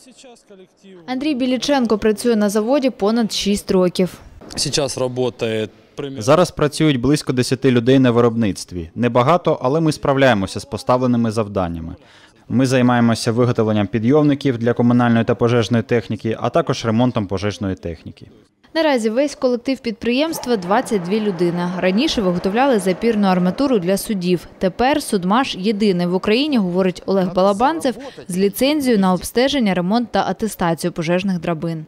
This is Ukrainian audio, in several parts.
Андрій Біліченко працює на заводі понад 6 років. Зараз працюють близько 10 людей на виробництві. Небагато, але ми справляємося з поставленими завданнями. Ми займаємося виготовленням підйомників для комунальної та пожежної техніки, а також ремонтом пожежної техніки. Наразі весь колектив підприємства – 22 людини. Раніше виготовляли запірну арматуру для судів. Тепер «Судмаш» – єдиний в Україні, говорить Олег Балабанцев, з ліцензією на обстеження, ремонт та атестацію пожежних драбин.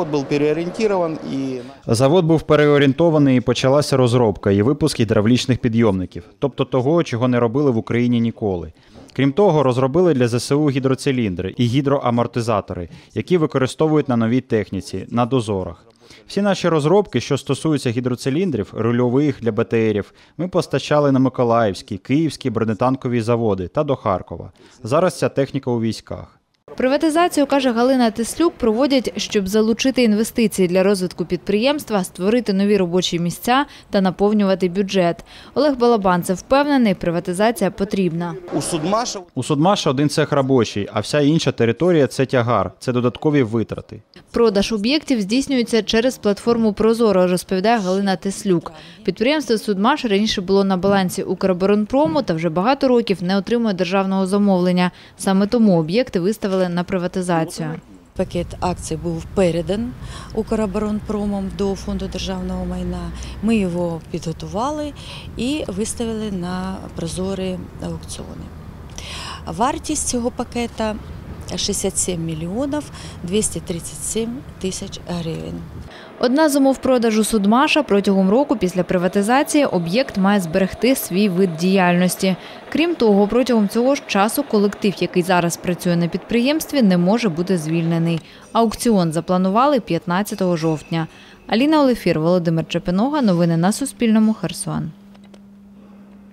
Завод був переорієнтований і почалася розробка і випуск гідравлічних підйомників, тобто того, чого не робили в Україні ніколи. Крім того, розробили для ЗСУ гідроциліндри і гідроамортизатори, які використовують на новій техніці, на дозорах. Всі наші розробки, що стосуються гідроциліндрів, рульових для БТРів, ми постачали на Миколаївські, Київські бронетанкові заводи та до Харкова. Зараз ця техніка у військах. Приватизацію, каже Галина Теслюк, проводять, щоб залучити інвестиції для розвитку підприємства, створити нові робочі місця та наповнювати бюджет. Олег Балабанцев впевнений, приватизація потрібна. У «Судмаша» один цех робочий, а вся інша територія – це тягар, це додаткові витрати. Продаж об'єктів здійснюється через платформу «Прозоро», розповідає Галина Теслюк. Підприємство «Судмаш» раніше було на балансі «Укроборонпрому» та вже багато років не отримує державного замовлення. Саме тому об'єкти виставили на приватизацію. Пакет акцій був передан «Укроборонпромом» до Фонду державного майна. Ми його підготували і виставили на прозорі аукціони. Вартість цього пакета – 67 мільйонів 237 тисяч гривень. Одна з умов продажу «Судмаша» – протягом року після приватизації об'єкт має зберегти свій вид діяльності. Крім того, протягом цього ж часу колектив, який зараз працює на підприємстві, не може бути звільнений. Аукціон запланували 15 жовтня. Аліна Олефір, Володимир Чепинога. Новини на Суспільному. Херсон.